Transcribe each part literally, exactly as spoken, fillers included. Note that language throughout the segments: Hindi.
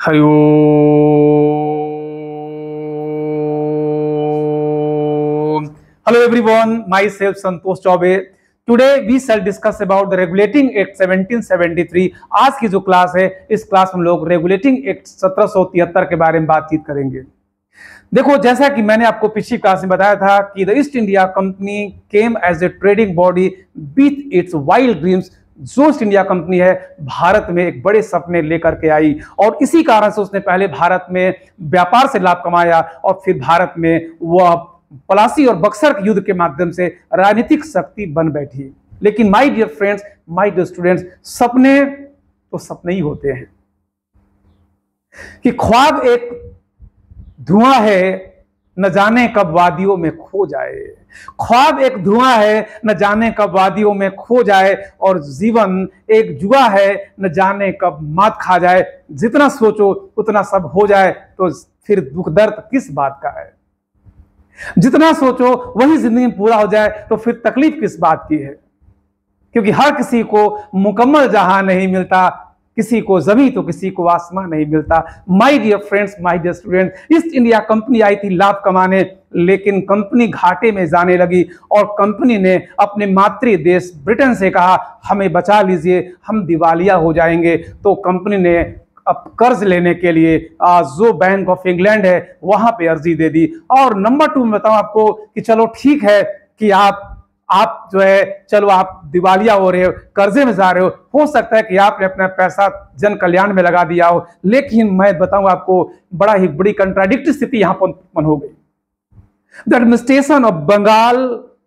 Hello. Hello everyone, myself Santosh Chaube. Today we shall discuss about the Regulating Act seventeen seventy three. आज की जो क्लास है, इस क्लास में हम लोग रेगुलेटिंग एक्ट सत्रह सौ तिहत्तर के बारे में बातचीत करेंगे. देखो, जैसा कि मैंने आपको पिछली क्लास में बताया था कि the East India Company came as a trading body with its wild dreams. जो ईस्ट इंडिया कंपनी है, भारत में एक बड़े सपने लेकर के आई और इसी कारण से उसने पहले भारत में व्यापार से लाभ कमाया और फिर भारत में वह पलासी और बक्सर के युद्ध के माध्यम से राजनीतिक शक्ति बन बैठी. लेकिन my dear friends, my dear students, सपने तो सपने ही होते हैं कि ख्वाब एक धुआं है, न जाने कब वादियों में खो जाए. ख्वाब एक धुआं है, न जाने कब वादियों में खो जाए, और जीवन एक जुआ है, न जाने कब मात खा जाए. जितना सोचो उतना सब हो जाए तो फिर दुख दर्द किस बात का है. जितना सोचो वही जिंदगी में पूरा हो जाए तो फिर तकलीफ किस बात की है. क्योंकि हर किसी को मुकम्मल जहां नहीं मिलता, किसी को जमीन तो किसी को आसमान नहीं मिलता. My dear friends, my dear student, East India Company आई थी लाभ कमाने, लेकिन कंपनी घाटे में जाने लगी और कंपनी ने अपने मातृ देश ब्रिटेन से कहा, हमें बचा लीजिए, हम दिवालिया हो जाएंगे. तो कंपनी ने अब कर्ज लेने के लिए जो बैंक ऑफ इंग्लैंड है वहां पे अर्जी दे दी. और नंबर टू में बताऊं आपको कि चलो ठीक है कि आप आप जो है, चलो आप दिवालिया हो रहे हो, कर्जे में जा रहे हो, हो सकता है कि आपने अपना पैसा जन कल्याण में लगा दिया हो, लेकिन मैं बताऊं आपको बड़ा ही बड़ी कंट्राडिक्टरी स्थिति यहां पर उत्पन्न हो गई. The administration of Bengal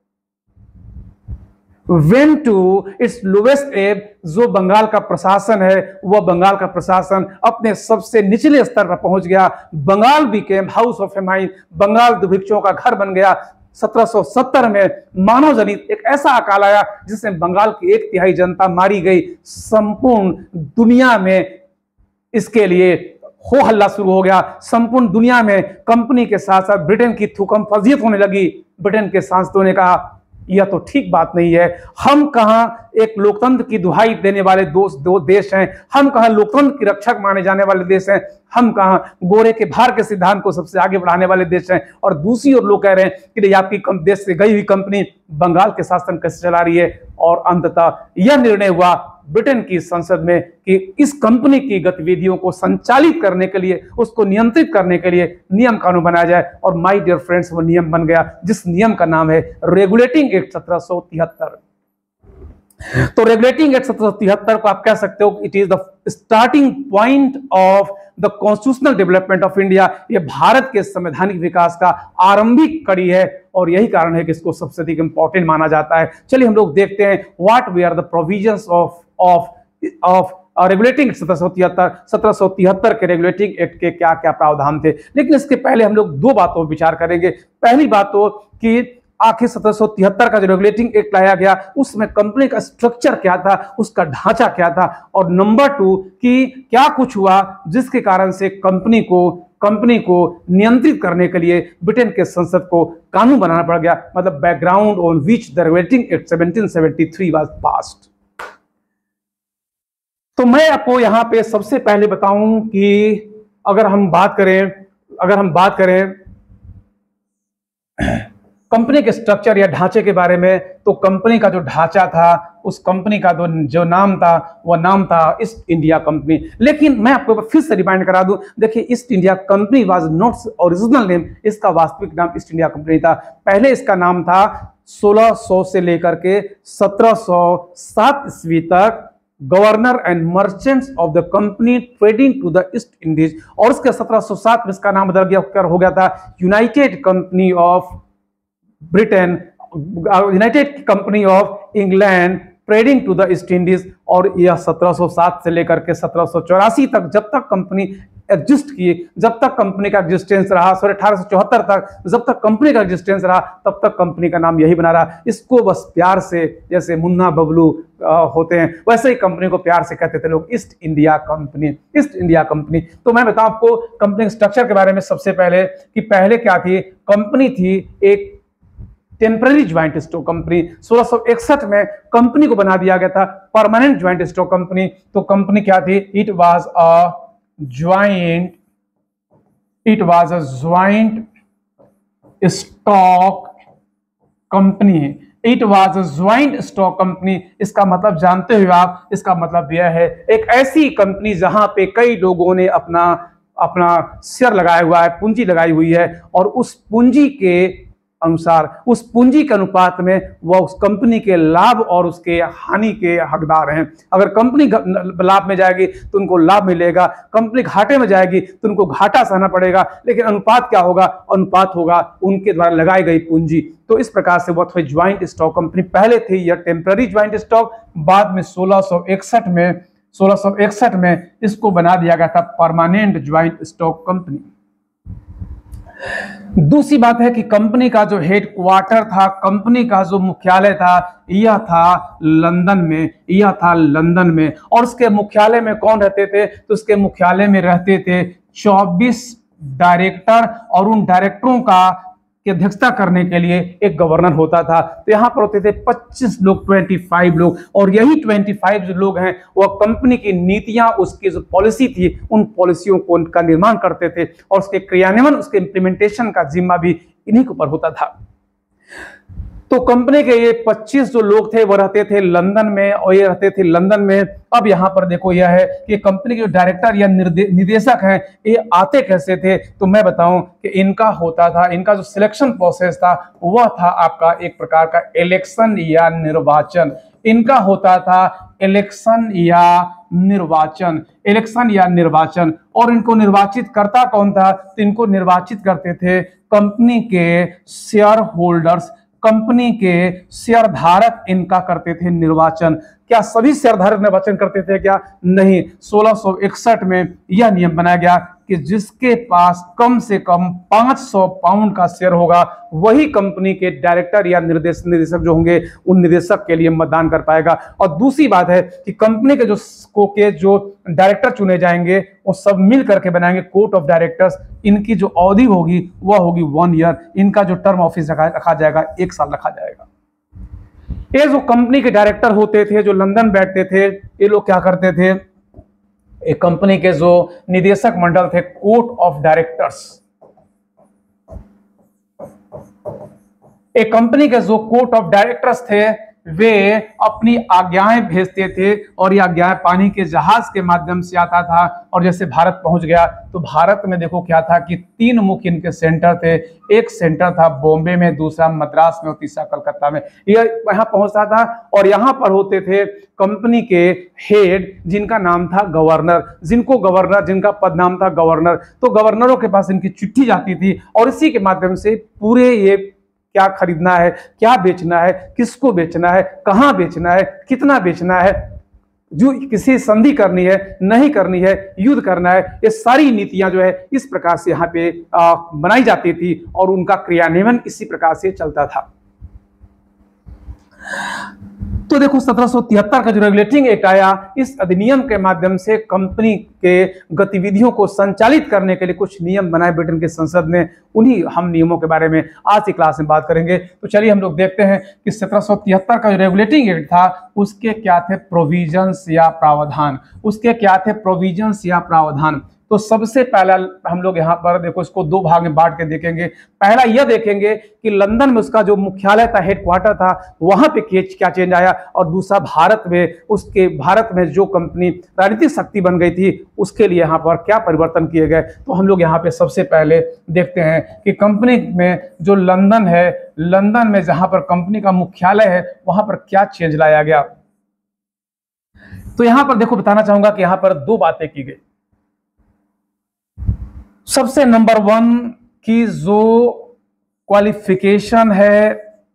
went to its lowest ebb. जो बंगाल का प्रशासन है, वह बंगाल का प्रशासन अपने सबसे निचले स्तर पर पहुंच गया. Bengal became house of famine. Bengal दुर्भिक्षों का घर बन गया. सत्रह सौ सत्तर में मानव जनित एक ऐसा अकाल आया जिसमें बंगाल की एक तिहाई जनता मारी गई. संपूर्ण दुनिया में इसके लिए हो हल्ला शुरू हो गया. संपूर्ण दुनिया में कंपनी के साथ साथ ब्रिटेन की थूकम फजीयत होने लगी. ब्रिटेन के सांसदों ने कहा, यह तो ठीक बात नहीं है. हम कहां एक लोकतंत्र की दुहाई देने वाले दो, दो देश हैं, हम कहां लोकतंत्र की रक्षक माने जाने वाले देश हैं, हम कहां गोरे के भार के सिद्धांत को सबसे आगे बढ़ाने वाले देश हैं. और दूसरी ओर लोग कह रहे हैं कि नहीं, आपकी देश से गई हुई कंपनी बंगाल के शासन कैसे चला रही है. और अंततः यह निर्णय हुआ ब्रिटेन की संसद में कि इस कंपनी की गतिविधियों को संचालित करने के लिए, उसको नियंत्रित करने के लिए नियम कानून बनाया जाए. और माय डियर फ्रेंड्स, वो नियम बन गया जिस नियम का नाम है रेगुलेटिंग एक्ट सत्रह सौ तिहत्तर. तो रेगुलेटिंग एक्ट सत्रह सौ तिहत्तर को आप कह सकते हो it is the starting point of the constitutional development of India. ये भारत के संवैधानिक विकास का आरंभिक कड़ी है और यही कारण है कि इसको सबसे अधिक इंपॉर्टेंट माना जाता है. चलिए हम लोग देखते हैं what we are the provisions of of of regulating सत्रह सौ तिहत्तर. सत्रह सौ तिहत्तर के रेगुलेटिंग एक्ट के क्या क्या प्रावधान थे. लेकिन इसके पहले हम लोग दो बातों पर विचार करेंगे. पहली बात तो कि आखिर सत्रह सौ तिहत्तर का जो रेगुलेटिंग एक्ट लाया गया उसमें कंपनी का स्ट्रक्चर क्या था, उसका ढांचा क्या था. और नंबर टू कि क्या कुछ हुआ जिसके कारण से कंपनी को कंपनी को नियंत्रित करने के लिए ब्रिटेन के संसद को कानून बनाना पड़ गया. मतलब background on which the regulating act seventeen seventy three was passed. तो मैं आपको यहां पे सबसे पहले बताऊं कि अगर हम बात करें अगर हम बात करें कंपनी के स्ट्रक्चर या ढांचे के बारे में, तो कंपनी का जो ढांचा था, उस कंपनी का जो नाम था, वह नाम था ईस्ट इंडिया कंपनी. लेकिन मैं आपको फिर से रिमाइंड करा दूं, देखिए East India Company was not original name. इसका वास्तविक नाम ईस्ट इंडिया कंपनी था. पहले इसका नाम था सोलह सौ से लेकर के सत्रह सौ सात ईस्वी तक governor and merchants of the company trading to the East Indies. और उसके सत्रह सौ सात में इसका नाम बदल गया, हो गया था united company of Britain, united company of England trading to the East Indies. और यह सत्रह सौ सात से लेकर के सत्रह सौ चौरासी तक, जब तक कंपनी एग्जिस्ट की, जब तक कंपनी का एग्जिस्टेंस रहा, सॉरी अठारह सौ चौहत्तर तक जब तक कंपनी का एग्जिस्टेंस रहा, तब तक कंपनी का नाम यही बना रहा. इसको बस प्यार से, जैसे मुन्ना बबलू होते हैं, वैसे ही कंपनी को प्यार से कहते थे लोग, East India Company, East India Company. तो मैं बताऊं आपको कंपनी स्ट्रक्चर के बारे में सबसे पहले कि पहले क्या थी. कंपनी थी एक टेम्पररी ज्वाइंट स्टॉक कंपनी. सोलह सौ इकसठ में कंपनी को बना दिया गया था परमानेंट ज्वाइंट स्टॉक कंपनी. तो कंपनी क्या थी? It was a joint it was a joint stock company. It was a joint stock company, इसका मतलब जानते हो आप, इसका मतलब यह है एक ऐसी कंपनी जहां पे कई लोगों ने अपना अपना शेयर लगाया हुआ है, पूंजी लगाई हुई है, और उस पूंजी के अनुसार, उस पूंजी के अनुपात में वह उस कंपनी के लाभ और उसके हानि के हकदार हैं। अगर कंपनी लाभ में जाएगी तो उनको लाभ मिलेगा, कंपनी घाटे में जाएगी तो उनको घाटा सहना पड़ेगा, लेकिन अनुपात क्या होगा? अनुपात होगा उनके द्वारा लगाई गई पूंजी। तो इस प्रकार से वह ज्वाइंट स्टॉक कंपनी पहले थी यह टेम्पररी ज्वाइंट स्टॉक, बाद में सोलह सौ इकसठ में सोलह सौ इकसठ में इसको बना दिया गया था परमानेंट ज्वाइंट स्टॉक कंपनी। दूसरी बात है कि कंपनी का जो हेडक्वार्टर था, कंपनी का जो मुख्यालय था, यह था लंदन में, यह था लंदन में। और उसके मुख्यालय में कौन रहते थे? तो उसके मुख्यालय में रहते थे चौबीस डायरेक्टर, और उन डायरेक्टरों का की अध्यक्षता करने के लिए एक गवर्नर होता था। तो यहाँ पर होते थे पच्चीस लोग, पच्चीस लोग, और यही पच्चीस जो लोग हैं वह कंपनी की नीतियां, उसकी जो पॉलिसी थी, उन पॉलिसियों को उनका निर्माण करते थे, और उसके क्रियान्वयन, उसके इंप्लीमेंटेशन का जिम्मा भी इन्हीं के ऊपर होता था। तो कंपनी के ये पच्चीस जो लोग थे वो रहते थे लंदन में, और ये रहते थे लंदन में। अब यहाँ पर देखो यह है कि कंपनी के जो डायरेक्टर या निदेशक हैं ये आते कैसे थे? तो मैं बताऊं कि इनका होता था, इनका जो सिलेक्शन प्रोसेस था वह था आपका एक प्रकार का इलेक्शन या निर्वाचन। इनका होता था इलेक्शन या निर्वाचन, इलेक्शन या निर्वाचन। और इनको निर्वाचित करता कौन था? तो इनको निर्वाचित करते थे कंपनी के शेयर होल्डर्स, कंपनी के शेयरधारक इनका करते थे निर्वाचन। क्या सभी शेयरधारक निर्वाचन करते थे क्या? नहीं। सोलह सौ इकसठ में यह नियम बनाया गया कि जिसके पास कम से कम पाँच सौ पाउंड का शेयर होगा वही कंपनी के डायरेक्टर या निर्देश निदेशक जो होंगे उन निदेशक के लिए मतदान कर पाएगा। और दूसरी बात है कि कंपनी के जो को के जो डायरेक्टर चुने जाएंगे वो सब मिल करके बनाएंगे कोर्ट ऑफ डायरेक्टर्स। इनकी जो अवधि होगी वह होगी वन ईयर। इनका जो टर्म ऑफिस रखा, रखा जाएगा एक साल रखा जाएगा। ये जो कंपनी के डायरेक्टर होते थे जो लंदन बैठते थे, ये लोग क्या करते थे? एक कंपनी के जो निदेशक मंडल थे, कोर्ट ऑफ डायरेक्टर्स, एक कंपनी के जो कोर्ट ऑफ डायरेक्टर्स थे वे अपनी आज्ञाएं भेजते थे, और ये आज्ञाएं पानी के जहाज के माध्यम से आता था। और जैसे भारत पहुंच गया तो भारत में देखो क्या था कि तीन मुख्य इनके सेंटर थे। एक सेंटर था बॉम्बे में, दूसरा मद्रास में और तीसरा कलकत्ता में। यह यहाँ पहुंचता था, और यहाँ पर होते थे कंपनी के हेड जिनका नाम था गवर्नर, जिनको गवर्नर जिनका पद नाम था गवर्नर। तो गवर्नरों के पास इनकी चिट्ठी जाती थी, और इसी के माध्यम से पूरे ये क्या खरीदना है, क्या बेचना है, किसको बेचना है, कहां बेचना है, कितना बेचना है, जो किसी संधि करनी है, नहीं करनी है, युद्ध करना है, ये सारी नीतियां जो है इस प्रकार से यहाँ पे आ, बनाई जाती थी, और उनका क्रियान्वयन इसी प्रकार से चलता था। तो देखो सत्रह सौ तिहत्तर का जो रेगुलेटिंग एक्ट आया, इस अधिनियम के माध्यम से कंपनी के गतिविधियों को संचालित करने के लिए कुछ नियम बनाए ब्रिटेन की संसद ने। उन्हीं हम नियमों के बारे में आज की क्लास में बात करेंगे। तो चलिए हम लोग देखते हैं कि सत्रह सौ तिहत्तर का जो रेगुलेटिंग एक्ट था उसके क्या थे प्रोविजंस या प्रावधान, उसके क्या थे प्रोविजंस या प्रावधान। तो सबसे पहला हम लोग यहाँ पर देखो इसको दो भाग में बांट के देखेंगे। पहला यह देखेंगे कि लंदन में उसका जो मुख्यालय था, हेडक्वार्टर था, वहां पे क्या चेंज आया, और दूसरा भारत में उसके भारत में जो कंपनी राजनीतिक शक्ति बन गई थी उसके लिए यहाँ पर क्या परिवर्तन किए गए। तो हम लोग यहाँ पे सबसे पहले देखते हैं कि कंपनी में जो लंदन है, लंदन में जहां पर कंपनी का मुख्यालय है वहां पर क्या चेंज लाया गया। तो यहां पर देखो बताना चाहूंगा कि यहां पर दो बातें की गई। सबसे नंबर वन की जो क्वालिफिकेशन है,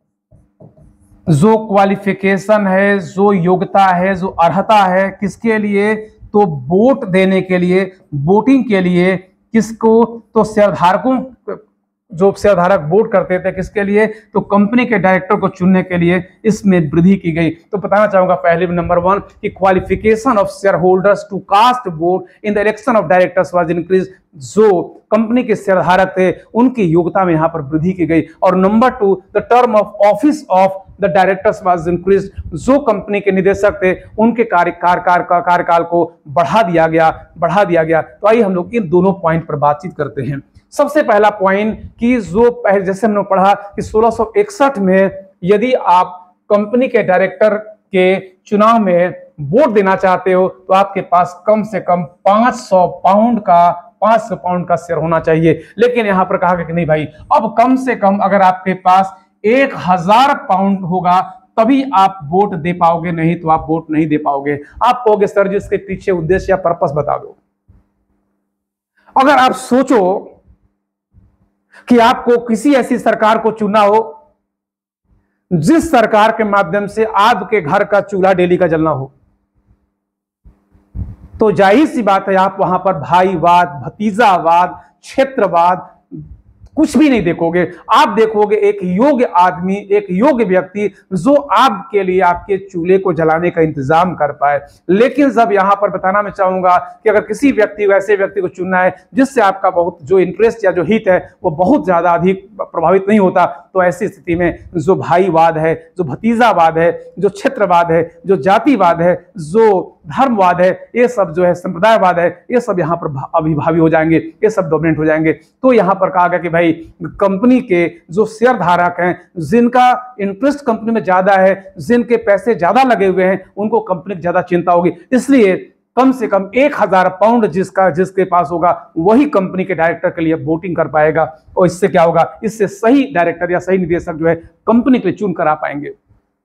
जो क्वालिफिकेशन है, जो योग्यता है, जो अर्हता है, किसके लिए? तो वोट देने के लिए, वोटिंग के लिए। किसको? तो शेयरधारकों जो शेयरधारक वोट करते थे किसके लिए, तो कंपनी के डायरेक्टर को चुनने के लिए इसमें वृद्धि की गई। तो बताना चाहूंगा पहले नंबर वन कि qualification of share holders to cast vote in the election of directors was increase. जो कंपनी के शेयरधारक थे उनकी योग्यता में यहां पर वृद्धि की गई। और number two, the term of office of the directors was increase. जो कंपनी के निदेशक थे उनके कार्यकाल कार्यकाल को बढ़ा दिया गया बढ़ा दिया गया तो आइए हम लोग इन दोनों पॉइंट पर बातचीत करते हैं। सबसे पहला पॉइंट कि जो पहले जैसे हमने पढ़ा कि सोलह सौ इकसठ में यदि आप कंपनी के डायरेक्टर के चुनाव में वोट देना चाहते हो तो आपके पास कम से कम पांच सौ पाउंड का पांच सौ पाउंड का शेयर होना चाहिए। लेकिन यहां पर कहा गया कि नहीं भाई, अब कम से कम अगर आपके पास एक हजार पाउंड होगा तभी आप वोट दे पाओगे, नहीं तो आप वोट नहीं दे पाओगे। आप कहोगे सर जी इसके पीछे उद्देश्य या पर्पस बता दो। अगर आप सोचो कि आपको किसी ऐसी सरकार को चुनना हो जिस सरकार के माध्यम से आपके घर का चूल्हा डेली का जलना हो, तो जाहिर सी बात है आप वहां पर भाईवाद, भतीजावाद, क्षेत्रवाद कुछ भी नहीं देखोगे। आप देखोगे एक योग्य आदमी, एक योग्य व्यक्ति जो आपके लिए आपके चूल्हे को जलाने का इंतजाम कर पाए। लेकिन जब यहां पर बताना मैं चाहूंगा कि अगर किसी व्यक्ति ऐसे व्यक्ति को चुनना है जिससे आपका बहुत जो इंटरेस्ट या जो हित है वो बहुत ज्यादा अधिक प्रभावित नहीं होता, तो ऐसी स्थिति में जो भाईवाद है, जो भतीजावाद है, जो क्षेत्रवाद है, जो जातिवाद है, जो धर्मवाद है, ये सब जो है संप्रदायवाद है, ये सब यहाँ पर अभिभावी हो जाएंगे, ये सब डोमिनेट हो जाएंगे। तो यहाँ पर कहा गया कि भाई कंपनी के जो शेयर धारक हैं, जिनका इंटरेस्ट कंपनी में ज्यादा है, जिनके पैसे ज्यादा लगे हुए हैं, उनको कंपनी की ज्यादा चिंता होगी। इसलिए कम से कम एक हजार पाउंड जिसका जिसके पास होगा वही कंपनी के डायरेक्टर के लिए वोटिंग कर पाएगा। और इससे क्या होगा, इससे सही डायरेक्टर या सही निदेशक जो है कंपनी के लिए चुन कर आ पाएंगे।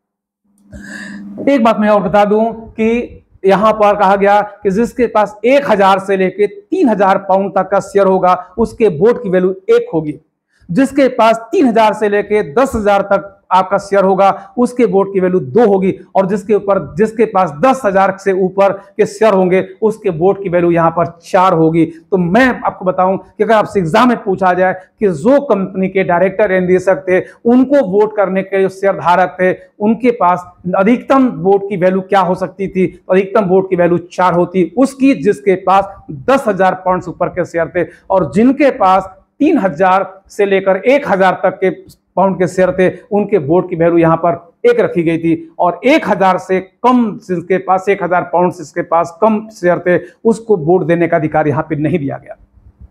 एक बात मैं और बता दूं कि यहां पर कहा गया कि जिसके पास एक हजार से लेकर तीन हजार पाउंड तक का शेयर होगा उसके वोट की वैल्यू एक होगी। जिसके पास तीन हजार से लेकर दस हजार तक आपका शेयर होगा उसके वोट की वैल्यू दो होगी। और जिसके ऊपर जिसके पास दस हजार से ऊपर के शेयर होंगे उसके वोट की वैल्यू यहां पर चार होगी। तो मैं आपको बताऊं कि अगर आपसे एग्जाम में पूछा जाए कि जो कंपनी के डायरेक्टर या निदेशक थे उनको वोट करने के जो शेयर धारक थे उनके पास अधिकतम वोट की वैल्यू क्या हो सकती थी, तो अधिकतम वोट की वैल्यू चार होती उसकी, जिसके पास दस हजार पाउंड से ऊपर के शेयर थे। और जिनके पास तीन हजार से लेकर एक हजार तक के पाउंड के शेयर थे उनके वोट की वैल्यू यहां पर एक रखी गई थी। और एक हजार से कम जिसके पास एक हजार पाउंड जिसके पास कम शेयर थे उसको वोट देने का अधिकार यहां पे नहीं दिया गया।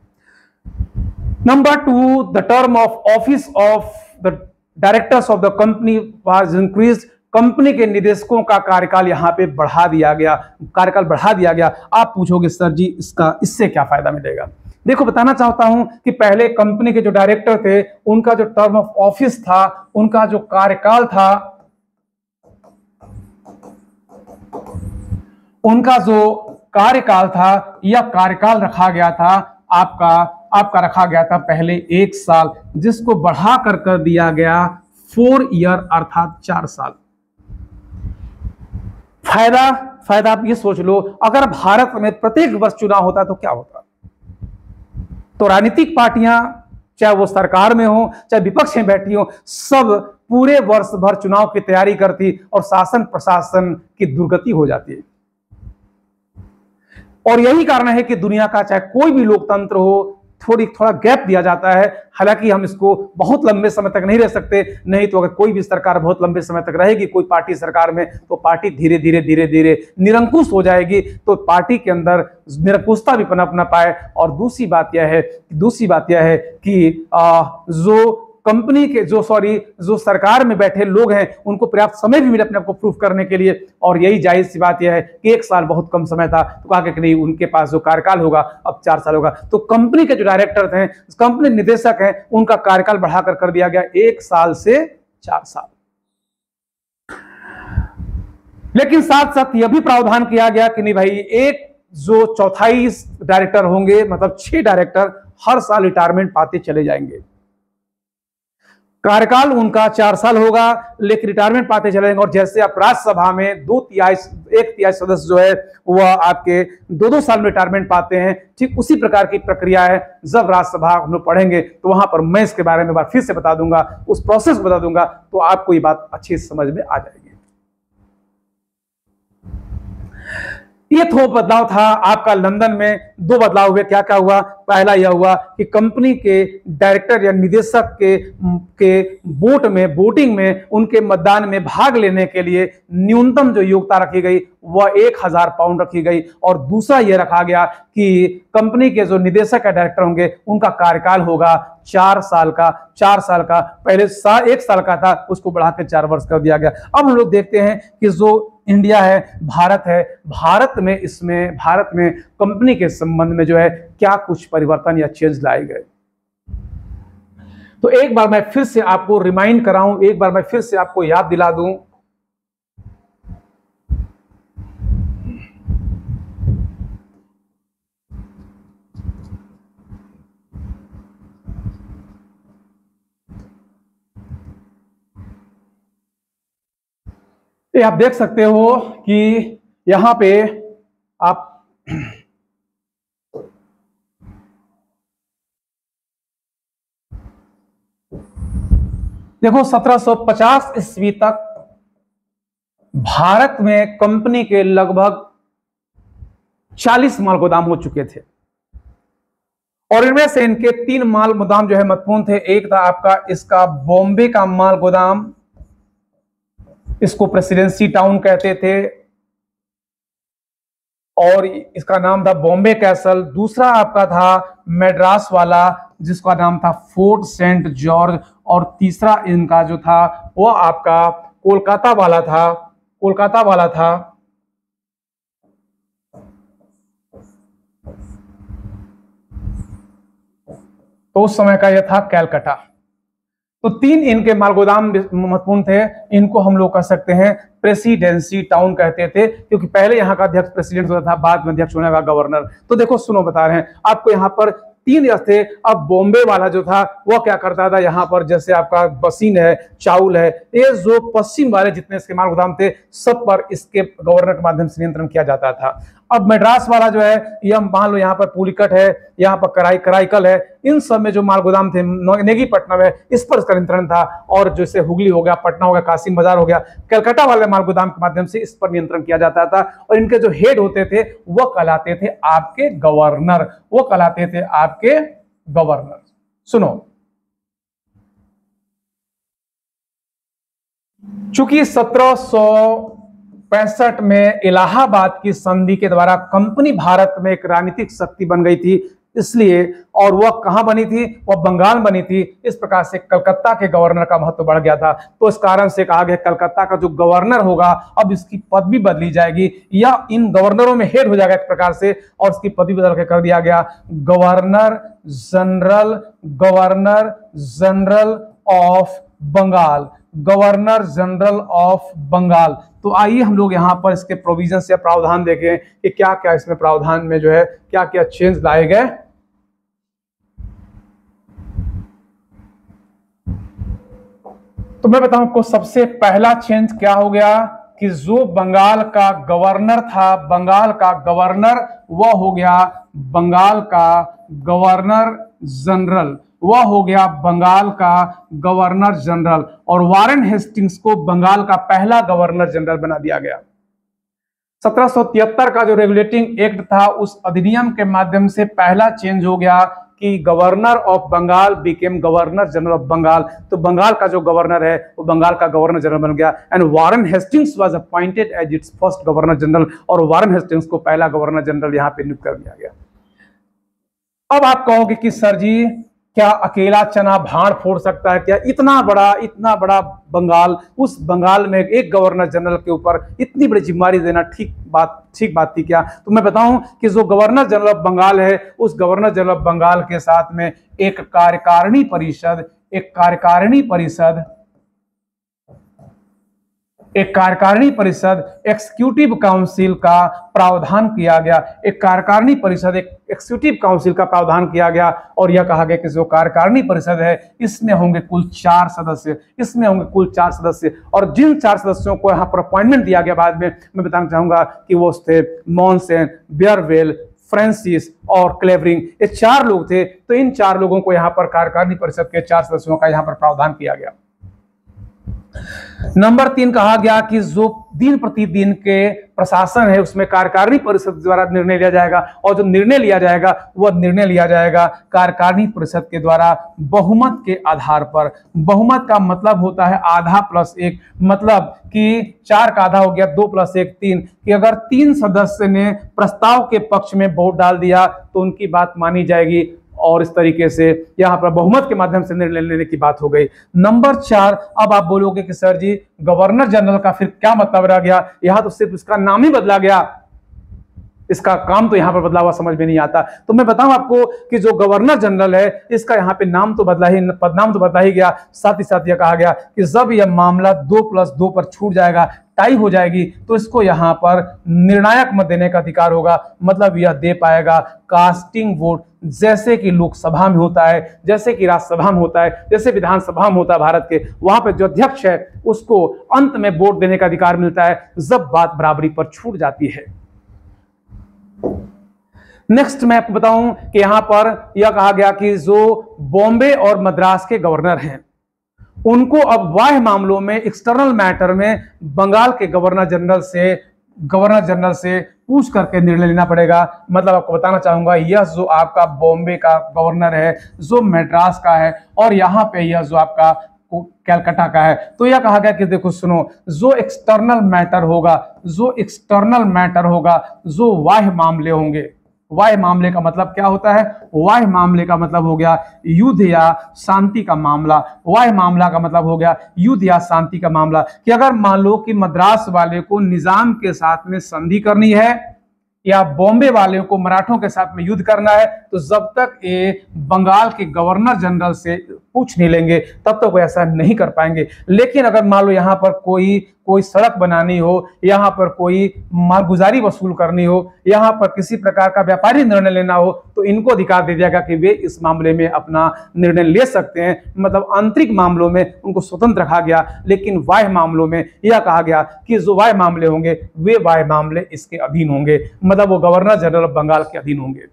Number two, the term of office of the directors of the company was increased. Company के निदेशकों का कार्यकाल यहां पे बढ़ा दिया गया कार्यकाल बढ़ा दिया गया। आप पूछोगे सर जी इसका इससे क्या फायदा मिलेगा। देखो बताना चाहता हूं कि पहले कंपनी के जो डायरेक्टर थे उनका जो टर्म ऑफ ऑफिस था, उनका जो कार्यकाल था, उनका जो कार्यकाल था या कार्यकाल रखा गया था आपका आपका रखा गया था पहले एक साल, जिसको बढ़ा कर कर दिया गया फोर ईयर अर्थात चार साल। फायदा फायदा आप ये सोच लो, अगर भारत में प्रत्येक वर्ष चुनाव होता तो क्या होता। तो राजनीतिक पार्टियां चाहे वो सरकार में हो चाहे विपक्ष में बैठी हो, सब पूरे वर्ष भर चुनाव की तैयारी करती और शासन प्रशासन की दुर्गति हो जाती है। और यही कारण है कि दुनिया का चाहे कोई भी लोकतंत्र हो थोड़ी थोड़ा गैप दिया जाता है। हालांकि हम इसको बहुत लंबे समय तक नहीं रह सकते, नहीं तो अगर कोई भी सरकार बहुत लंबे समय तक रहेगी, कोई पार्टी सरकार में, तो पार्टी धीरे धीरे धीरे धीरे निरंकुश हो जाएगी। तो पार्टी के अंदर निरंकुशता भी पनप ना पाए। और दूसरी बात यह है दूसरी बात यह है कि आ, जो कंपनी के जो सॉरी जो सरकार में बैठे लोग हैं उनको पर्याप्त समय भी मिले अपने आप को प्रूफ करने के लिए। और यही जाहिर सी बात यह है कि एक साल बहुत कम समय था, तो कहा कि नहीं उनके पास जो कार्यकाल होगा अब चार साल होगा। तो कंपनी के जो डायरेक्टर थे, कंपनी निदेशक हैं, उनका कार्यकाल बढ़ाकर कर दिया गया एक साल से चार साल। लेकिन साथ साथ यह भी प्रावधान किया गया कि नहीं भाई एक जो चौथाई डायरेक्टर होंगे, मतलब छह डायरेक्टर हर साल रिटायरमेंट पाते चले जाएंगे। कार्यकाल उनका चार साल होगा, लेकिन रिटायरमेंट पाते चले जाएंगे। और जैसे आप राज्यसभा में दो तिहाई एक तिहाई सदस्य जो है वह आपके दो दो साल में रिटायरमेंट पाते हैं, ठीक उसी प्रकार की प्रक्रिया है। जब राज्यसभा हम लोग पढ़ेंगे तो वहां पर मैं इसके बारे में बार फिर से बता दूंगा, उस प्रोसेस बता दूंगा, तो आपको ये बात अच्छी समझ में आ जाएगी। ये तो बदलाव था आपका लंदन में। दो बदलाव हुए, क्या क्या हुआ? पहला यह हुआ कि कंपनी के डायरेक्टर या निदेशक के के वोट में वोटिंग में उनके मतदान में भाग लेने के लिए न्यूनतम जो योग्यता रखी गई वह एक हजार पाउंड रखी गई। और दूसरा यह रखा गया कि कंपनी के जो निदेशक या डायरेक्टर होंगे उनका कार्यकाल होगा चार साल का। चार साल का पहले सा, एक साल का था, उसको बढ़ा के चार वर्ष कर दिया गया। अब हम लोग देखते हैं कि जो इंडिया है, भारत है, भारत में इसमें भारत में कंपनी के संबंध में जो है क्या कुछ परिवर्तन या चेंज लाए गए। तो एक बार मैं फिर से आपको रिमाइंड कराऊं, एक बार मैं फिर से आपको याद दिला दूं। ये आप देख सकते हो कि यहां पे आप देखो सत्रह सौ पचास ईस्वी तक भारत में कंपनी के लगभग चालीस माल गोदाम हो चुके थे और इनमें से इनके तीन माल गोदाम जो है महत्वपूर्ण थे। एक था आपका इसका बॉम्बे का माल गोदाम, इसको प्रेसिडेंसी टाउन कहते थे और इसका नाम था बॉम्बे कैसल। दूसरा आपका था मैड्रास वाला जिसका नाम था फोर्ट सेंट जॉर्ज। और तीसरा इनका जो था वो आपका कोलकाता वाला था, कोलकाता वाला था। तो उस समय का यह था कैलकाटा। तो तीन इनके माल गोदाम महत्वपूर्ण थे। इनको हम लोग कह सकते हैं प्रेसिडेंसी टाउन कहते थे, क्योंकि पहले यहाँ का अध्यक्ष प्रेसिडेंट होता था, बाद में अध्यक्ष होने का गवर्नर। तो देखो सुनो, बता रहे हैं आपको यहाँ पर तीन थे। अब बॉम्बे वाला जो था वो क्या करता था, यहाँ पर जैसे आपका बसीन है, चाउल है, ये जो पश्चिम वाले जितने इसके माल गोदाम थे सब पर इसके गवर्नर के माध्यम से नियंत्रण किया जाता था। अब मैड्रास वाला जो है, यह मान लो यहाँ पर पुलिकट है, यहाँ पर कराई कराईकल है, इन सब में जो माल गोदाम थे, नेगीपट्टनम है, इस पर इसका नियंत्रण था। और जैसे हुगली हो गया, पटना हो गया, कासिम बाजार हो गया, कलकत्ता वाले माल गोदाम के माध्यम से इस पर नियंत्रण किया जाता था। और इनके जो हेड होते थे वो कहलाते थे आपके गवर्नर, वो कहलाते थे आपके गवर्नर। सुनो, चूंकि सत्रह सौ पैंसठ में इलाहाबाद की संधि के द्वारा कंपनी भारत में एक राजनीतिक शक्ति बन गई थी, इसलिए, और वह कहां बनी थी, वह बंगाल बनी थी। इस प्रकार से कलकत्ता के गवर्नर का महत्व बढ़ गया था। तो इस कारण से कहा गया कलकत्ता का जो गवर्नर होगा अब इसकी पदवी बदली जाएगी, या इन गवर्नरों में हेड हो जाएगा एक प्रकार से, और इसकी पदवी बदल के कर दिया गया governor general, governor general of Bengal, governor general of Bengal. तो आइए हम लोग यहाँ पर इसके प्रोविजन या प्रावधान देखें कि क्या क्या इसमें प्रावधान में जो है क्या क्या चेंज लाए गए। तो मैं बताऊं आपको सबसे पहला चेंज क्या हो गया कि जो बंगाल का गवर्नर था, बंगाल का गवर्नर वह हो गया बंगाल का गवर्नर जनरल, वह हो गया बंगाल का गवर्नर जनरल। और वारेन हेस्टिंग्स को बंगाल का पहला गवर्नर जनरल बना दिया गया। सत्रह सौ तिहत्तर का जो रेगुलेटिंग एक्ट था उस अधिनियम के माध्यम से पहला चेंज हो गया कि governor of Bengal became governor general of Bengal. तो बंगाल का जो गवर्नर है वो बंगाल का गवर्नर जनरल बन गया। And Warren Hastings was appointed as its first governor general, और वारेन हेस्टिंग्स को पहला गवर्नर जनरल यहां पे नियुक्त कर दिया गया। अब आप कहोगे कि सर जी क्या अकेला चना भाड़ फोड़ सकता है क्या? इतना बड़ा इतना बड़ा बंगाल, उस बंगाल में एक गवर्नर जनरल के ऊपर इतनी बड़ी जिम्मेदारी देना ठीक बात ठीक बात थी क्या? तो मैं बताऊं कि जो गवर्नर जनरल ऑफ बंगाल है उस गवर्नर जनरल ऑफ बंगाल के साथ में एक कार्यकारिणी परिषद एक कार्यकारिणी परिषद एक कार्यकारिणी परिषद एक्सिक्यूटिव काउंसिल का प्रावधान किया गया। एक कार्यकारिणी परिषद एक एक्सिक्यूटिव काउंसिल का प्रावधान किया गया और यह कहा गया कि जो कार्यकारिणी परिषद है इसमें होंगे कुल चार सदस्य, इसमें होंगे कुल चार सदस्य। और जिन चार सदस्यों को यहाँ पर अपॉइंटमेंट दिया गया बाद में मैं बताना चाहूंगा कि वो थे मॉनसेन, बियरवेल, फ्रांसिस और क्लेवरिंग, ये चार लोग थे। तो इन चार लोगों को यहाँ पर कार्यकारिणी परिषद के चार सदस्यों का यहाँ पर प्रावधान किया गया। नंबर तीन कहा गया कि जो दिन प्रतिदिन के प्रशासन है उसमें कार्यकारिणी परिषद द्वारा निर्णय लिया जाएगा और जो निर्णय लिया जाएगा वह निर्णय लिया जाएगा कार्यकारिणी परिषद के द्वारा बहुमत के आधार पर। बहुमत का मतलब होता है आधा प्लस एक, मतलब कि चार का आधा हो गया दो प्लस एक तीन, कि अगर तीन सदस्य ने प्रस्ताव के पक्ष में वोट डाल दिया तो उनकी बात मानी जाएगी और इस तरीके से यहां पर बहुमत के माध्यम से निर्णय लेने की बात हो गई। नंबर चार, अब आप बोलोगे कि सर जी गवर्नर जनरल का फिर क्या मतलब रह गया, यहां तो सिर्फ इसका नाम ही बदला गया, इसका काम तो यहां पर बदला हुआ समझ में नहीं आता। तो मैं बताऊं आपको कि जो गवर्नर जनरल है इसका यहां पे नाम तो बदला ही, पदनाम तो बदला ही गया, साथ ही साथ यह कहा गया कि जब यह मामला दो प्लस दो पर छूट जाएगा, टाई हो जाएगी, तो इसको यहां पर निर्णायक मत देने का अधिकार होगा। मतलब यह दे पाएगा कास्टिंग वोट, जैसे कि लोकसभा में होता है, जैसे कि राज्यसभा में होता है, जैसे विधानसभा में होता है भारत के, वहां पे जो अध्यक्ष है उसको अंत में वोट देने का अधिकार मिलता है जब बात बराबरी पर छूट जाती है। नेक्स्ट मैं आपको बताऊं कि यहां पर यह कहा गया कि जो बॉम्बे और मद्रास के गवर्नर हैं उनको अब बाह्य मामलों में, एक्सटर्नल मैटर में बंगाल के गवर्नर जनरल से गवर्नर जनरल से पूछ करके निर्णय लेना पड़ेगा। मतलब आपको बताना चाहूंगा यह जो आपका बॉम्बे का गवर्नर है, जो मद्रास का है और यहां पे यह जो आपका कैलकाटा का है, तो यह कहा गया कि देखो सुनो, जो एक्सटर्नल मैटर होगा, जो एक्सटर्नल मैटर होगा, जो बाह्य मामले होंगे, वाह्य मामले का मतलब क्या होता है, वाह्य मामले का मतलब हो गया युद्ध या शांति का मामला। वाह्य मामला का मतलब हो गया युद्ध या शांति का मामला, कि अगर मान लो कि मद्रास वाले को निजाम के साथ में संधि करनी है या बॉम्बे वाले को मराठों के साथ में युद्ध करना है, तो जब तक ये बंगाल के गवर्नर जनरल से पूछ नहीं लेंगे तब तक वो ऐसा नहीं कर पाएंगे। लेकिन अगर मान लो यहाँ पर कोई कोई सड़क बनानी हो, यहाँ पर कोई मालगुजारी वसूल करनी हो, यहाँ पर किसी प्रकार का व्यापारी निर्णय लेना हो, तो इनको अधिकार दे दिया गया कि वे इस मामले में अपना निर्णय ले सकते हैं। मतलब आंतरिक मामलों में उनको स्वतंत्र रखा गया, लेकिन बाह्य मामलों में यह कहा गया कि जो बाह्य मामले होंगे वे बाह्य मामले इसके अधीन होंगे, मतलब वो गवर्नर जनरल ऑफ बंगाल के अधीन होंगे।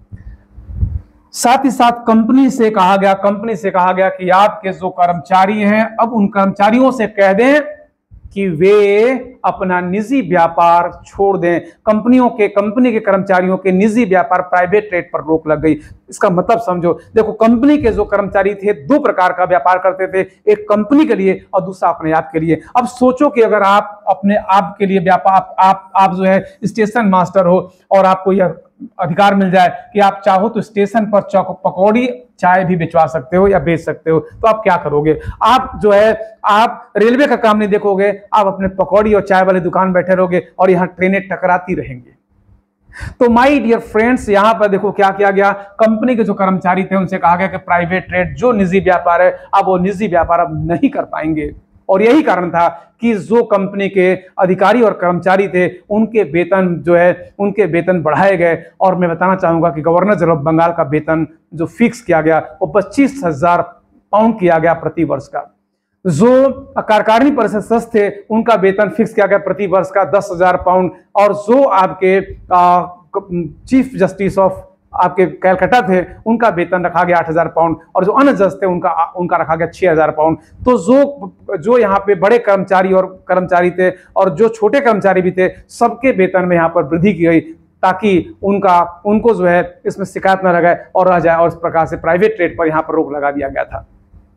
साथ ही साथ कंपनी से कहा गया कंपनी से कहा गया कि आपके जो कर्मचारी हैं अब उन कर्मचारियों से कह दें कि वे अपना निजी व्यापार छोड़ दें। कंपनियों के कंपनी के कर्मचारियों के निजी व्यापार, प्राइवेट ट्रेड पर रोक लग गई। इसका मतलब समझो, देखो कंपनी के जो कर्मचारी थे दो प्रकार का व्यापार करते थे, एक कंपनी के लिए और दूसरा अपने आप के लिए। अब सोचो कि अगर आप अपने आप के लिए व्यापार, आप, आप आप जो है स्टेशन मास्टर हो और आपको यह अधिकार मिल जाए कि आप चाहो तो स्टेशन पर चौक पकौड़ी चाय भी बेचवा सकते हो या बेच सकते हो, तो आप क्या करोगे? आप जो है आप रेलवे का काम नहीं देखोगे, आप अपने पकौड़ी और चाय वाली दुकान बैठे रहोगे और यहाँ ट्रेनें टकराती रहेंगी। तो माय डियर फ्रेंड्स, यहां पर देखो क्या किया गया, कंपनी के जो कर्मचारी थे उनसे कहा गया कि प्राइवेट ट्रेड जो निजी व्यापार है अब वो निजी व्यापार अब नहीं कर पाएंगे। और यही कारण था कि जो कंपनी के अधिकारी और कर्मचारी थे उनके वेतन जो है उनके वेतन बढ़ाए गए। और मैं बताना चाहूंगा कि गवर्नर जनरल ऑफ बंगाल का वेतन जो फिक्स किया गया वो पच्चीस हजार पाउंड किया गया प्रति वर्ष का। जो कार्यकारिणी परिषद सदस्य थे उनका वेतन फिक्स किया गया प्रति वर्ष का दस हजार पाउंड। और जो आपके चीफ जस्टिस ऑफ आपके कैलकाटा थे उनका वेतन रखा गया आठ हजार पाउंड और जो अन्य जज थे उनका उनका रखा गया छह हजार पाउंड। तो जो जो यहाँ पे बड़े कर्मचारी और कर्मचारी थे और जो छोटे कर्मचारी भी थे सबके वेतन में यहाँ पर वृद्धि की गई ताकि उनका उनको जो है इसमें शिकायत न लगाए और रह जाए। और इस प्रकार से प्राइवेट ट्रेड पर यहाँ पर रोक लगा दिया गया था।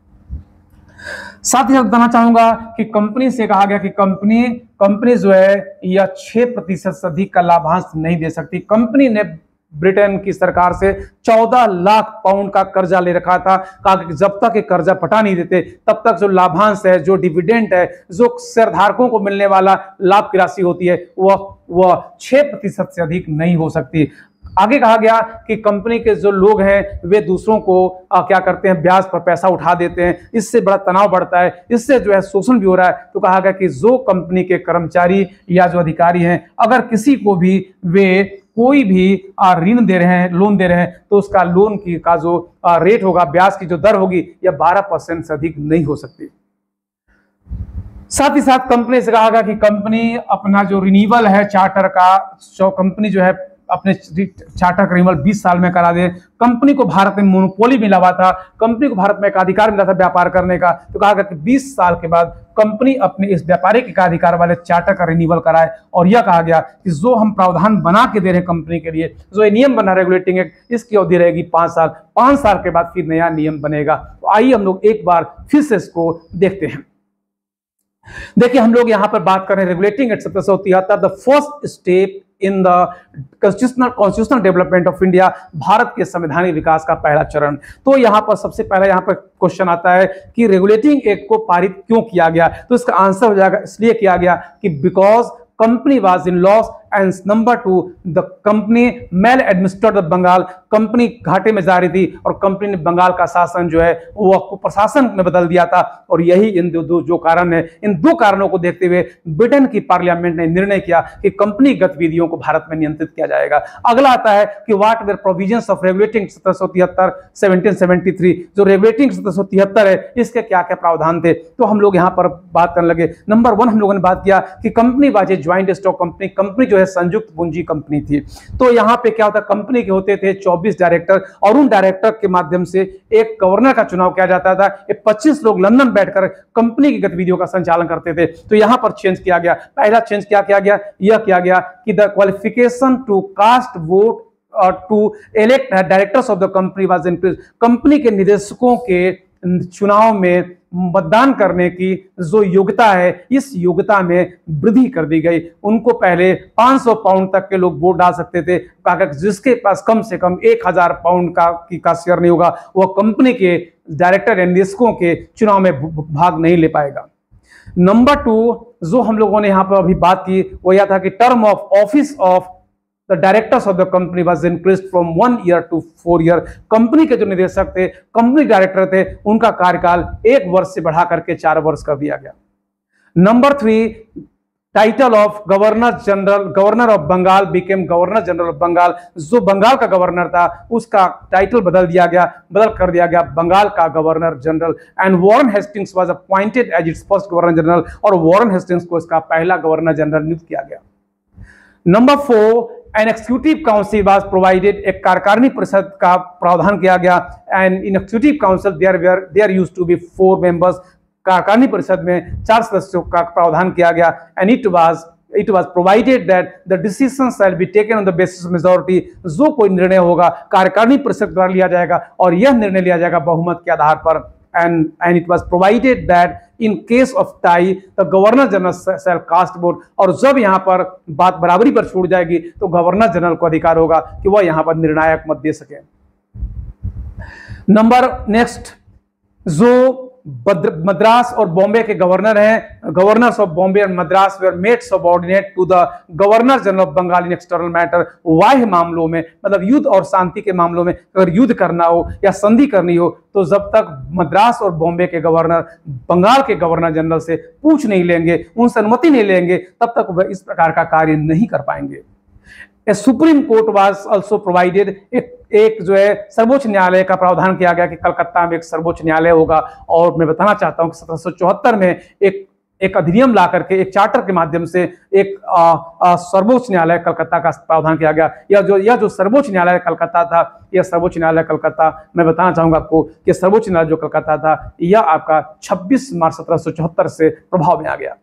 साथ ही साथ बताना चाहूंगा कि कंपनी से कहा गया कि कंपनी कंपनी जो है यह छह प्रतिशत से अधिक का लाभांश नहीं दे सकती। कंपनी ने ब्रिटेन की सरकार से चौदह लाख पाउंड का कर्जा ले रखा था, कहा कि जब तक ये कर्जा पटा नहीं देते तब तक जो लाभांश है, जो डिविडेंड है, जो शेयरधारकों को मिलने वाला लाभ की राशि होती है वह वह छह प्रतिशत से अधिक नहीं हो सकती। आगे कहा गया कि कंपनी के जो लोग हैं वे दूसरों को आ, क्या करते हैं, ब्याज पर पैसा उठा देते हैं, इससे बड़ा तनाव बढ़ता है, इससे जो है शोषण भी हो रहा है। तो कहा गया कि जो कंपनी के कर्मचारी या जो अधिकारी हैं अगर किसी को भी वे कोई भी ऋण दे रहे हैं, लोन दे रहे हैं, तो उसका लोन की का जो रेट होगा, ब्याज की जो दर होगी, यह बारह परसेंट से अधिक नहीं हो सकती। साथ ही साथ कंपनी से कहा गया कि कंपनी अपना जो रिन्यूअल है चार्टर का, जो कंपनी जो है अपने चार्टर का रिन्यूअल बीस साल में करा दे। कंपनी को भारत में मोनोपोली मिला हुआ था, कंपनी को भारत में एक अधिकार मिला था व्यापार करने का। तो कहा गया कि बीस साल के बाद कंपनी अपने इस व्यापारिक एकाधिकार वाले चार्टर का रिन्यूअल कराए। और यह कहा गया कि जो हम प्रावधान बना के दे रहे हैं कंपनी के लिए, जो ये नियम बना रेगुलेटिंग एक्ट, इसकी अवधि रहेगी पांच साल। पांच साल के बाद फिर नया नियम बनेगा। तो आइए हम लोग एक बार फिर से इसको देखते हैं। देखिए, हम लोग यहां पर बात कर रहे हैं रेगुलेटिंग एक्ट सत्रह सौ तिहत्तर, the first step in the constitutional constitutional development of India, Bharat के संवैधानिक विकास का पहला चरण। तो यहां पर सबसे पहला यहां पर क्वेश्चन आता है कि रेगुलेटिंग एक्ट को पारित क्यों किया गया। तो इसका आंसर हो जाएगा, इसलिए किया गया कि because company was in loss and number two the company maladministered the Bengal, company घाटे में जा रही थी और कंपनी ने बंगाल का शासन जो है वो प्रशासन में बदल दिया था। और यही इन दो, दो जो कारण है, इन दो कारणों को देखते हुए ब्रिटेन की पार्लियामेंट ने निर्णय किया कि कंपनी गतिविधियों को भारत में नियंत्रित किया जाएगा। अगला आता है कि what were provisions of regulating सत्रह सौ तिहत्तर सेवनटीन सेवेंटी थ्री, जो रेगुलेटिंग सत्रह सौ तिहत्तर है इसके क्या क्या प्रावधान थे। तो हम लोग यहाँ पर बात करने लगे। नंबर वन, हम लोगों ने बात किया कि company was a joint stock company, company जो है संयुक्त पूंजी कंपनी थी। तो यहाँ पे क्या होता है, कंपनी के होते थे चौबीस डायरेक्टर और उन डायरेक्टर के माध्यम से एक गवर्नर का चुनाव किया जाता था। पच्चीस लोग लंदन बैठकर कंपनी की गतिविधियों का संचालन करते थे। तो यहां पर चेंज किया गया, पहला चेंज क्या किया गया, यह किया गया कि the qualification to cast vote और to elect directors of the company was increased, company के निदेशकों के चुनाव में मतदान करने की जो योग्यता है, इस योग्यता में वृद्धि कर दी गई। उनको पहले पाँच सौ पाउंड तक के लोग वोट डाल सकते थे, जिसके पास कम से कम एक हजार पाउंड का की का शेयर नहीं होगा, वह कंपनी के डायरेक्टर या निदेशकों के चुनाव में भाग नहीं ले पाएगा। नंबर टू, जो हम लोगों ने यहाँ पर अभी बात की, वो यह था कि term of office of the directors of the company was increased from one year to four year, company के जो निदेशक थे, कंपनी डायरेक्टर थे, उनका कार्यकाल एक वर्ष से बढ़ा करके चार वर्ष कर दिया गया। Number three, title of governor general governor of Bengal became governor general of Bengal, जो बंगाल का गवर्नर था उसका टाइटल बदल दिया गया, बदल कर दिया गया बंगाल का governor general. And Warren Hastings was appointed as its first governor general, और वॉरेन हेस्टिंग्स को इसका पहला गवर्नर जनरल नियुक्त किया गया। Number four, an executive council was provided, एक कार्यकारिणी परिषद का प्रावधान किया गया। And in executive council there were there used to be four members, कार्यकारिणी परिषद में चार सदस्यों का प्रावधान किया गया। And it was it was provided that the decision shall be taken on the basis of majority, जो कोई निर्णय होगा कार्यकारिणी परिषद द्वारा लिया जाएगा और यह निर्णय लिया जाएगा बहुमत के आधार पर। and and it was provided that in case of tie the governor general shall cast vote, और जब यहाँ पर बात बराबरी पर छूट जाएगी तो गवर्नर जनरल को अधिकार होगा कि वह यहाँ पर निर्णायक मत दे सके। नंबर नेक्स्ट, जो मद्रास और बॉम्बे के गवर्नर हैं, गवर्नर्स ऑफ बॉम्बे और Madras were made subordinate to the governor general of Bengal in external matter, बाह्य मामलों में, मतलब युद्ध और शांति के मामलों में अगर युद्ध करना हो या संधि करनी हो तो जब तक मद्रास और बॉम्बे के गवर्नर बंगाल के गवर्नर जनरल से पूछ नहीं लेंगे, उनसे अनुमति नहीं लेंगे, तब तक वह इस प्रकार का कार्य नहीं कर पाएंगे। Supreme court was also provided, एक एक जो है सर्वोच्च न्यायालय का प्रावधान किया गया कि कलकत्ता में एक सर्वोच्च न्यायालय होगा। और मैं बताना चाहता हूं कि सत्रह सौ चौहत्तर में एक एक अधिनियम ला करके एक चार्टर के माध्यम से एक सर्वोच्च न्यायालय कलकत्ता का प्रावधान किया गया। यह जो यह जो सर्वोच्च न्यायालय कलकत्ता था, यह सर्वोच्च न्यायालय कलकत्ता, मैं बताना चाहूंगा आपको कि सर्वोच्च न्यायालय जो कलकत्ता था यह आपका छब्बीस मार्च सत्रह सौ चौहत्तर से प्रभाव में आ गया।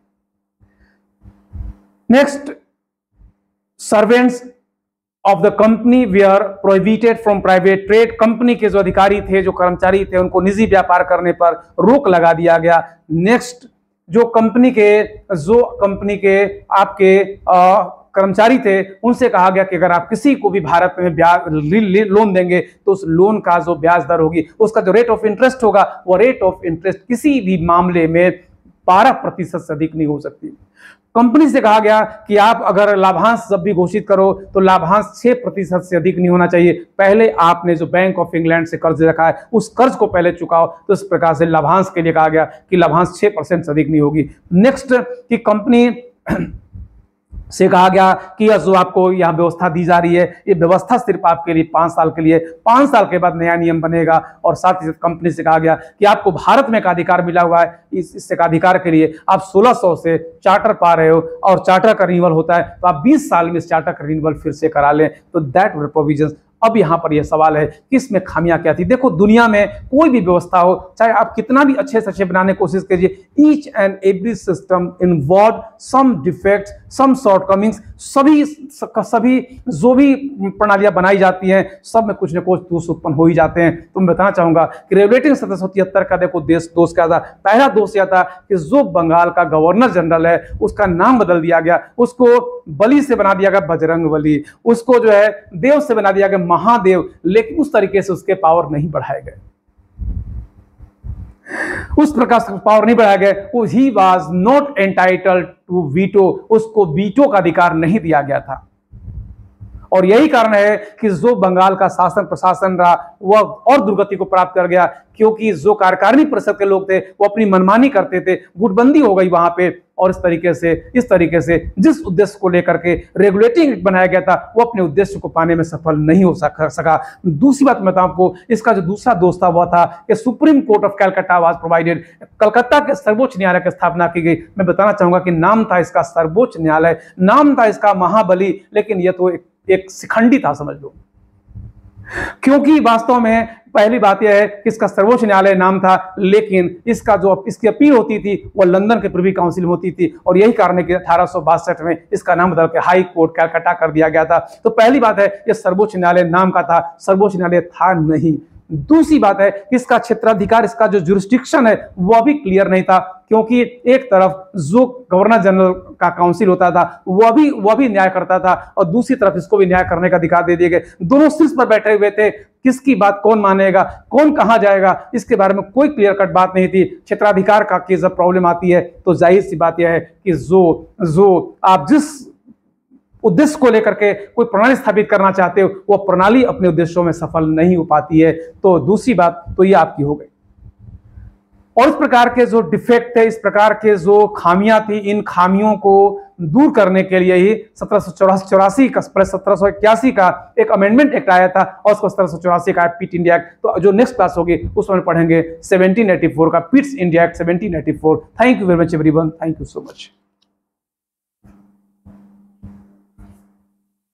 Next, servants of the company were prohibited from private trade, company के जो अधिकारी थे, जो कर्मचारी थे, उनको निजी व्यापार करने पर रोक लगा दिया गया। नेक्स्ट, जो कंपनी के जो कंपनी के आपके आ, कर्मचारी थे, उनसे कहा गया कि अगर आप किसी को भी भारत में ब्याज लोन देंगे तो उस लोन का जो ब्याज दर होगी, उसका जो रेट ऑफ इंटरेस्ट होगा, वो रेट ऑफ इंटरेस्ट किसी भी मामले में बारह प्रतिशत से अधिक नहीं हो सकती। कंपनी से कहा गया कि आप अगर लाभांश जब भी घोषित करो तो लाभांश छह प्रतिशत से अधिक नहीं होना चाहिए। पहले आपने जो बैंक ऑफ इंग्लैंड से कर्ज रखा है उस कर्ज को पहले चुकाओ। तो इस प्रकार से लाभांश के लिए कहा गया कि लाभांश छह परसेंट से अधिक नहीं होगी। नेक्स्ट कि कंपनी से कहा गया कि जो आपको यहाँ व्यवस्था दी जा रही है ये व्यवस्था सिर्फ आपके लिए पांच साल के लिए, पांच साल के बाद नया नियम बनेगा। और साथ ही कंपनी से कहा गया कि आपको भारत में का अधिकार मिला हुआ है, इस इससे का अधिकार के लिए आप सोलह सौ से चार्टर पा रहे हो और चार्टर का रिन्यूअल होता है तो आप बीस साल में इस चार्टर का रिन्यूअल फिर से करा लें। तो दैट वर प्रोविजंस। अब यहां पर यह सवाल है कि इसमें खामियां क्या थी। देखो दुनिया में कोई भी व्यवस्था हो, चाहे आप कितना भी अच्छे से अच्छे बनाने की कोशिश कीजिए, each and every system involve some defects, some shortcomings. सभी सभी जो भी प्रणालियां बनाई जाती हैं सब में कुछ न कुछ दोष उत्पन्न हो ही जाते हैं। तो मैं बताना चाहूंगा कि रेगुलेटिंग सत्रह सौ तिहत्तर का देखो देश दोष क्या था। पहला दोष यह था कि जो बंगाल का गवर्नर जनरल है उसका नाम बदल दिया गया, उसको बली से बना दिया गया बजरंग बली, उसको जो है देव से बना दिया गया महादेव, लेकिन उस तरीके से उसके पावर नहीं बढ़ाए गए, उस प्रकार से पावर नहीं बढ़ाया गया। He was not entitled to veto, उसको वीटो का अधिकार नहीं दिया गया था। और यही कारण है कि जो बंगाल का शासन प्रशासन रहा वह और दुर्गति को प्राप्त कर गया, क्योंकि जो कार्यकारिणी परिषद के लोग थे वो अपनी मनमानी करते थे, गुटबंदी हो गई वहां पे। और इस तरीके से इस तरीके से जिस उद्देश्य को लेकर के रेगुलेटिंग एक्ट बनाया गया था वो अपने उद्देश्य को पाने में सफल नहीं हो सका। दूसरी बात मैं बताऊं आपको, इसका जो दूसरा दोष था वह था कि supreme court of Calcutta was provided. Calcutta के सर्वोच्च न्यायालय की स्थापना की गई। मैं बताना चाहूंगा कि नाम था इसका सर्वोच्च न्यायालय, नाम था इसका महाबली, लेकिन यह तो एक, एक शिखंडी था समझ लो। क्योंकि वास्तव में पहली बात यह है कि इसका सर्वोच्च न्यायालय नाम था, लेकिन इसका जो इसकी अपील होती थी वह लंदन के प्रिवी काउंसिल में होती थी। और यही कारण है कि अठारह सौ बासठ में इसका नाम बदल के हाई कोर्ट कलकत्ता कर दिया गया था। तो पहली बात है यह सर्वोच्च न्यायालय नाम का था, सर्वोच्च न्यायालय था नहीं। दूसरी बात है इसका क्षेत्राधिकार, इसका जो जुरिस्डिक्शन है वह भी क्लियर नहीं था, क्योंकि एक तरफ जो गवर्नर जनरल का काउंसिल होता था वह भी वह भी न्याय करता था और दूसरी तरफ इसको भी न्याय करने का अधिकार दे दिए गए। दोनों शीर्ष पर बैठे हुए थे, किसकी बात कौन मानेगा, कौन कहां जाएगा, इसके बारे में कोई क्लियर कट बात नहीं थी। क्षेत्राधिकार का केस जब प्रॉब्लम आती है तो जाहिर सी बात यह है कि जो जो आप जिस उद्देश्य को लेकर के कोई प्रणाली स्थापित करना चाहते हो वो प्रणाली अपने उद्देश्यों में सफल नहीं हो पाती है। तो दूसरी बात तो ये आपकी हो गई। और इस प्रकार के जो डिफेक्ट है, इस प्रकार के जो खामियां थी, इन खामियों को दूर करने के लिए ही सत्रह सौ चौरासी चौरासी का सत्रह सौ इक्यासी का एक अमेंडमेंट एक्ट आया था और उसको सत्रह सौ चौरासी का पिट इंडिया एक्ट। तो जो नेक्स्ट क्लास होगी उसमें पढ़ेंगे सेवनटीन एटी फोर का Pitt's India act seventeen eighty four. Thank you very much everyone, thank you so much.